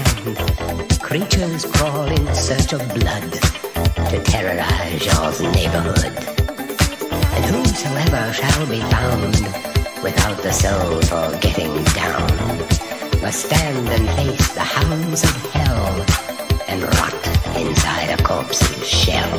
land. Creatures crawl in search of blood to terrorize your neighborhood. And whosoever shall be found without the soul for getting down must stand and face the hounds of hell and rot inside a corpse's shell.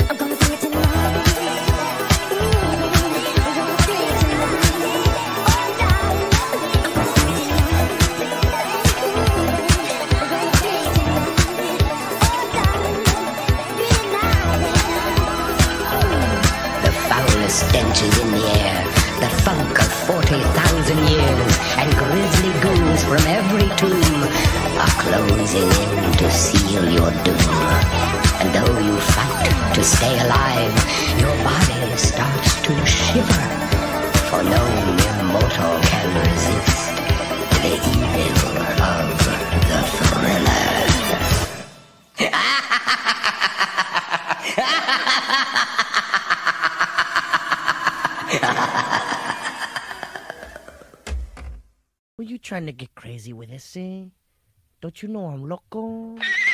Stench is in the air, the funk of 40,000 years, and grisly ghouls from every tomb are closing in to seal your doom. And though you fight to stay alive, your body starts to shiver, for no mere mortal can resist the evil of the thriller. Were you trying to get crazy with this, eh? Don't you know I'm loco?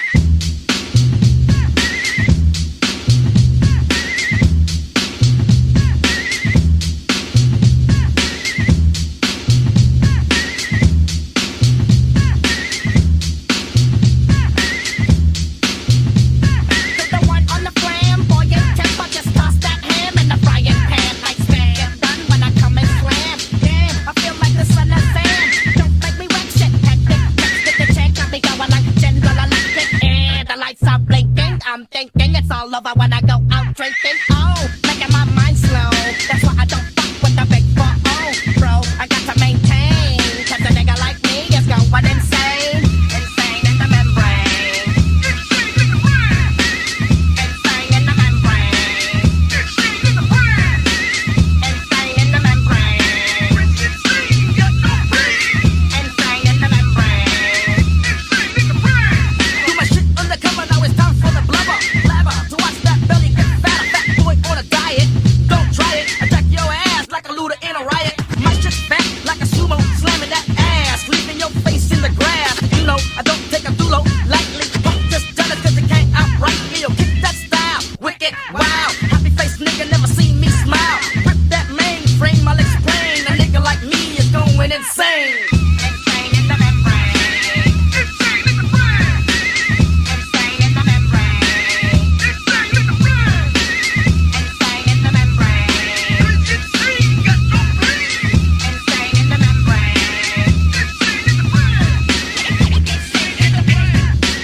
I'm thinking it's all over when I go out drinking. Oh, making my mind slow. That's why I don't fuck with the big 4-0, bro. I got to maintain, cause a nigga like me is going insane. Insane in the membrane. Insane in the brain. Insane in the membrane. Insane in the brain. Insane in the membrane. Insane, got no brain. Insane in the membrane. Insane in the brain. Do my shit undercover, now it's time for the blubber. To watch that belly get fatter, fat boy on a diet. Don't try it, attack your ass like a looter in a riot. My shit's fat like a sumo, slamming that ass, leaving your face in the grass. You know, I don't take a dulo lightly. Fuck just done it cause it can't outright me. Yo, kick that style, wicked, wow. Happy face nigga never seen me smile. Rip that mainframe, I'll explain. A nigga like me is going insane. Insane in the membrane. Insane in the brain. Insane in the membrane. Insane in the brain. Insane in the membrane. Insane, got no brain. Insane in the membrane. Insane in the brain. Insane in the brain.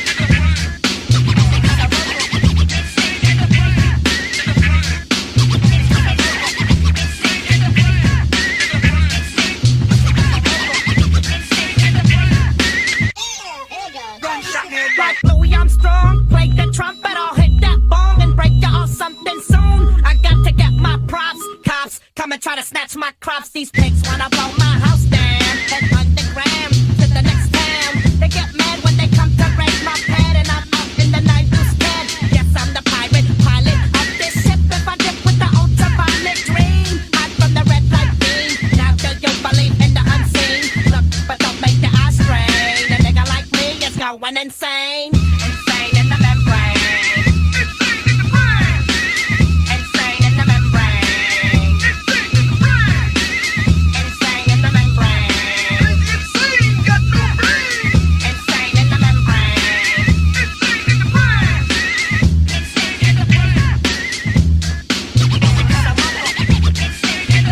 Like Louis Armstrong, play the trumpet, I'll hit that bong and break y'all something soon. I got to get my props, cops come and try to snatch my crops. These pigs wanna blow my house down, head underground to the next town. They get mad when they come to raise my pad, and I'm out in the night who's dead. Yes, I'm the pirate pilot of this ship. If I dip with the ultraviolet dream, hide from the red light beam. Now do you believe in the unseen? Look, but don't make your eyes strain. A nigga like me is going insane. Insane in the membrane. Insane in the brain. Insane in the membrane. Insane in the brain. Insane in the membrane. Insane, got no brain. Insane in the membrane. Insane in the brain. Insane in the brain. Insane in the brain. Insane in the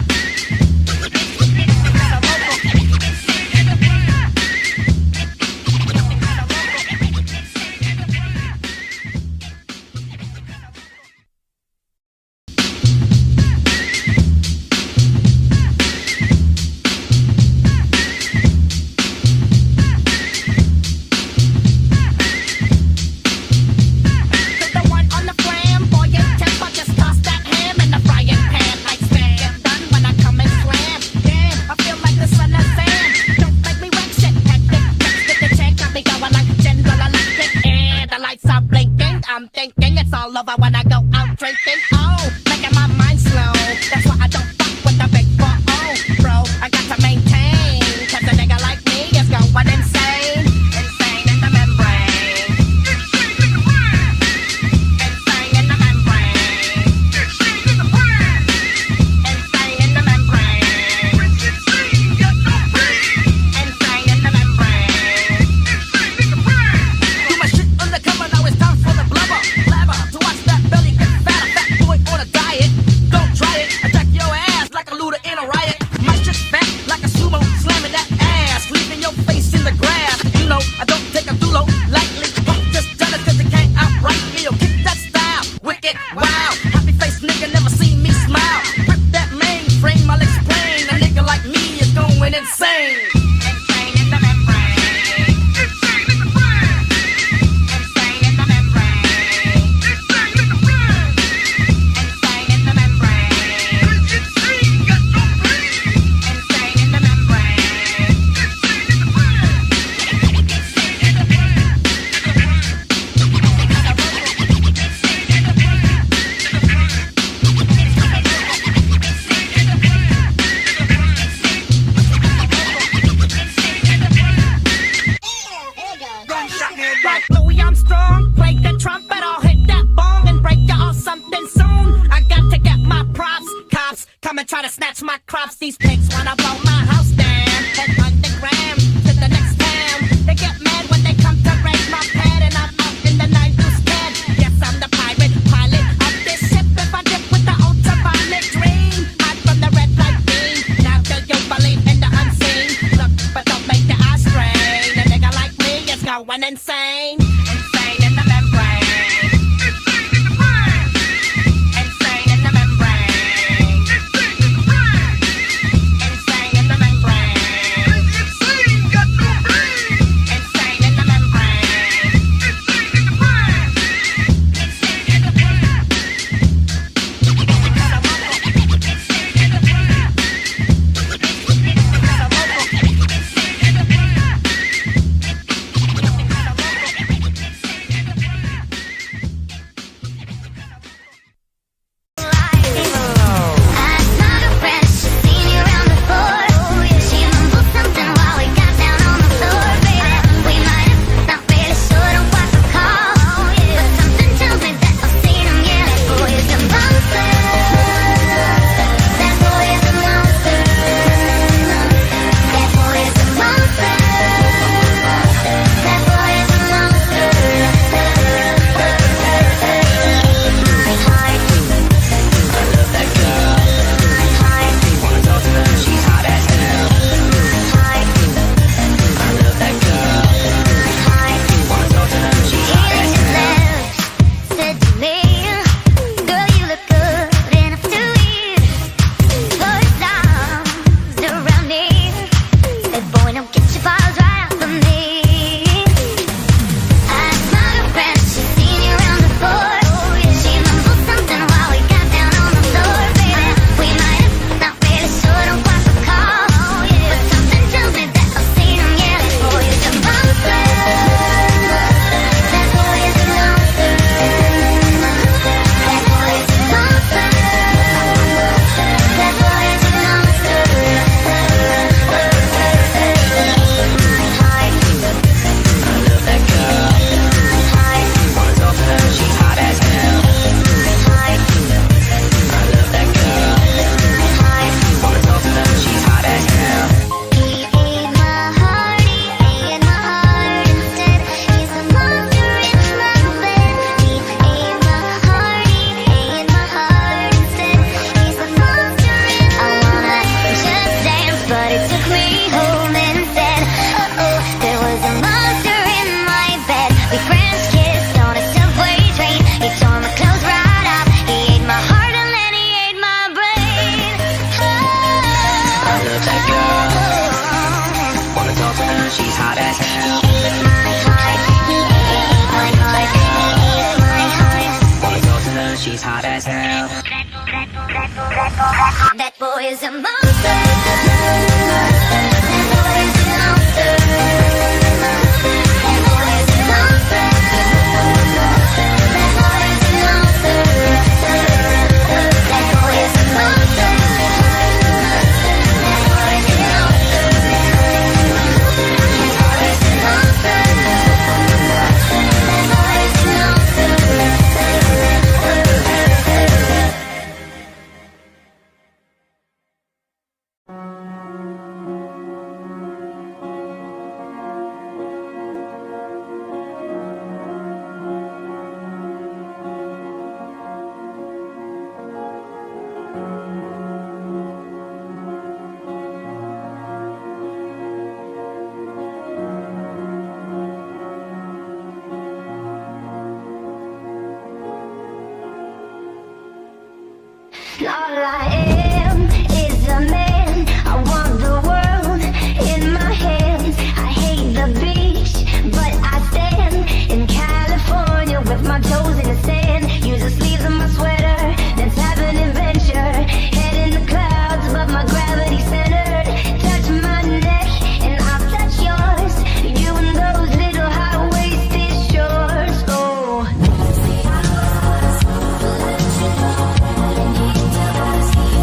the one on the gram, boy, in temper, just toss that ham in the frying pan. Like stand, get done when I come and slam. Damn, I feel like the son of Sam. Don't make me wreck shit, hectic, text the check, got me going like General Electric. And the lights are blinking, I'm thinking it's all over when I go out drinking. Oh, making my mind slow, that's why I don't fuck with the big 4-0, bro. I got to maintain, cause a nigga like me is going insane. Insane Like Louis Armstrong, play the trumpet, I'll hit that bong and break you off something soon. I got to get my props, cops come and try to snatch my crops. These pigs wanna blow my house down, head underground to the next town. They get mad when they come to raid my pad, and I'm up in the night instead. Yes, I'm the pirate pilot of this ship. If I dip with the ultraviolet dream, hide from the red light beam. Now do you believe in the unseen? Look, but don't make the eye strain. A nigga like me is going insane. Insane in the membrane. Insane in the membrane. Insane in the membrane. Insane in the membrane. She's hot as hell. That boy is a monster. That boy is a monster. That boy is a monster. That boy is a monster. That boy is a monster. That boy is a monster. He's hot as a monster. That boy is a monster. All I am is a man. I want the world in my hands. I hate the beach, but I stand in California with my toes in the sand. Use the sleeves of my sweater, let's have an adventure. Head in the clouds, but my gravity centered. Touch my neck and I'll touch yours. You and those little high-waisted shorts. Oh.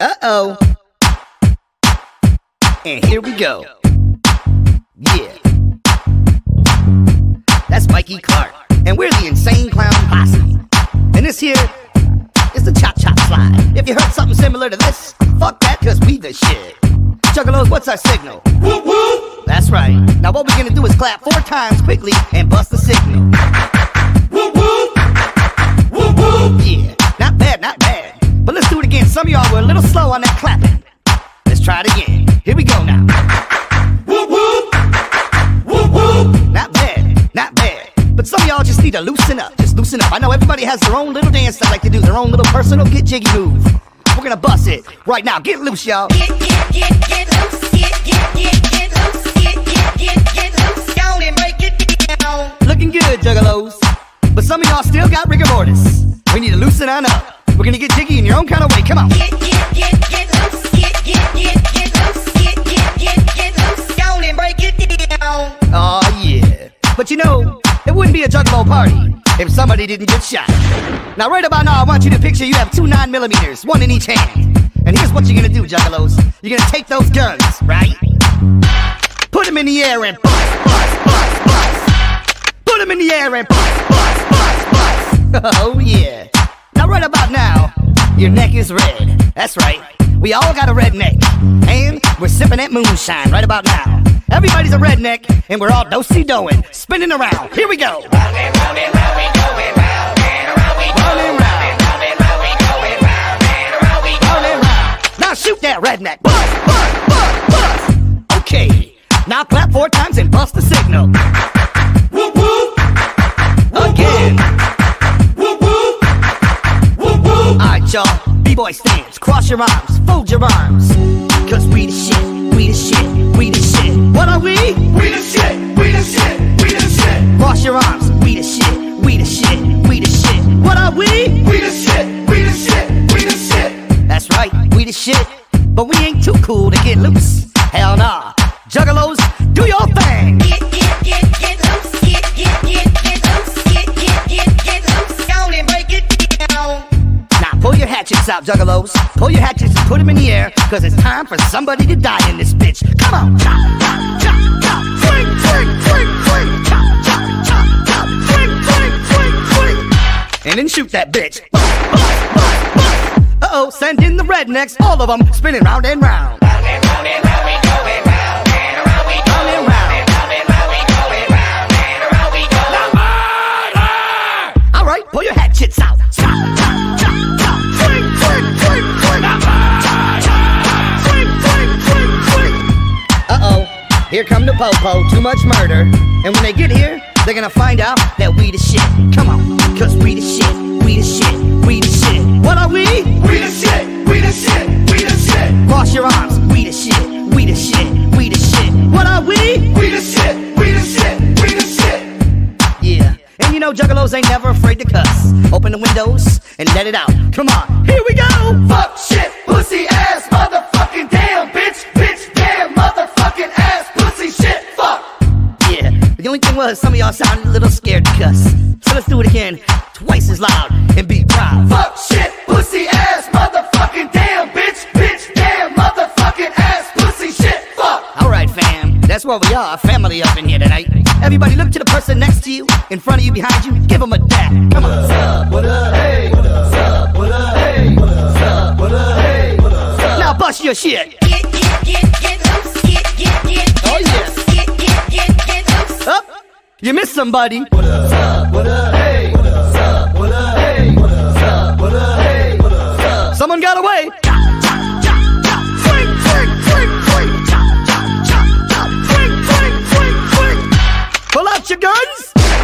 Uh-oh. And here we go. Yeah. That's Mikey Clark. And we're the Insane Clown Posse. And this here is the Chop Chop Slide. If you heard something similar to this, fuck that, cause we the shit. Juggalos, what's our signal? Whoop whoop! That's right. Now what we're gonna do is clap 4 times quickly and bust the signal. Whoop whoop! Whoop whoop! Yeah, not bad, not bad. But let's do it again. Some of y'all were a little slow on that clapping. Let's try it again. Here we go now. Whoop whoop! Whoop whoop! Not bad, not bad. But some of y'all just need to loosen up. Just loosen up. I know everybody has their own little dance they like to do, their own little personal get jiggy move. We're gonna bust it right now. Get loose, y'all. Get loose, get loose, get loose, go and break it down. Looking good, Juggalos. But some of y'all still got rigor mortis. We need to loosen on up. We're gonna get jiggy in your own kind of way. Come on. Get loose, get loose, go and break it down. Oh yeah. But you know, it wouldn't be a Juggalo party if somebody didn't get shot. Now right about now, I want you to picture you have 2 9mm, 1 in each hand. And here's what you're gonna do, Juggalos. You're gonna take those guns, right? Put them in the air and bust, bust, bust, bust. Put them in the air and bust, bust, bust, bust. Oh yeah. Now right about now, your neck is red. That's right. We all got a red neck. And we're sipping that moonshine right about now. Everybody's a redneck, and we're all do-si-doing, spinning around. Here we go. Round and round and round we going round and around we going round and round we going round and around we going round. Now shoot that redneck. Bust, bust, bust, bust. Okay. Now clap 4 times and bust the signal. Whoop whoop. Again. Whoop whoop. Whoop whoop. Alright, y'all. B-boy stance. Cross your arms. Fold your arms. Cause we the shit. We the shit. We the shit. What are we? We the shit. We the shit. We the shit. Cross your arms. We the shit. We the shit. We the shit. What are we? We the shit. We the shit. We the shit. That's right. We the shit. But we ain't too cool to get loose. Hell nah. Juggalos, do your thing. Get loose, get loose, go and break it down. Now pull your hatchets out, Juggalos. Pull your hatchets and put them in the air, cause it's time for somebody to die in this bitch. Come on. Chop, chop, chop, chop. Swing, swing, swing, swing. Chop, chop, chop, chop. Swing, swing, swing, swing. And then shoot that bitch. Uh-oh, send in the rednecks, all of them spinning round and round. Round and round and round we going round and around we going round and round we going round and around we going round. All right, pull your hatchets out. Chop, chop, chop, chop. Swing, swing, swing, swing. Swing, swing, swing, swing. Uh-oh, here come the po-po, too much murder. And when they get here, they're gonna find out that we the shit. Come on, cause we the shit, we the shit, we the shit. What are we? We the shit, we the shit, we the shit. Cross your arms, we the shit, we the shit, we the shit. What are we? We the shit, we the shit, we the shit. Yeah, and you know Juggalos ain't never afraid to cuss. Open the windows and let it out. Come on, here we go. Fuck, shit, pussy, ass, motherfucking damn, bitch, bitch, damn, motherfucking ass, pussy, shit, fuck. Yeah, the only thing was some of y'all sounded a little scared to cuss. So let's do it again, twice as loud and be proud. Fuck, shit, pussy, ass, motherfucking damn, bitch, bitch, damn, motherfucking ass, pussy, shit, fuck. Alright fam, that's what we are, family up in here tonight. Everybody look to the person next to you, in front of you, behind you, give them a dap. Come on. What's up, what up, hey, what's up, what up, hey, what's up, what up, hey, what's up. Now bust your shit. Get loose, Oh yeah. get loose. Up, you missed somebody. What's up, what up, hey, what's up, what up, hey, what's up, what up, hey, what's up. Someone got away. Chop, chop, chop, chop. Swing, swing, swing, swing. Chop, chop, chop, chop. Swing, swing, swing, swing. Pull out your guns.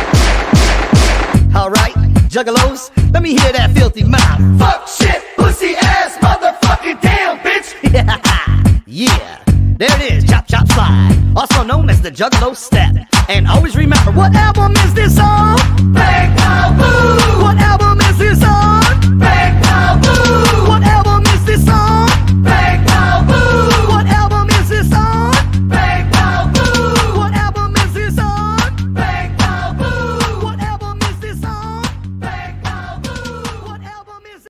All right, Juggalos, let me hear that filthy mouth. Fuck, shit, pussy, ass, motherfucking damn, bitch. Yeah, there it is, Chop Chop Slide, also known as the Juggalo Step. And always remember, what album is this on? Bang, pow, boo!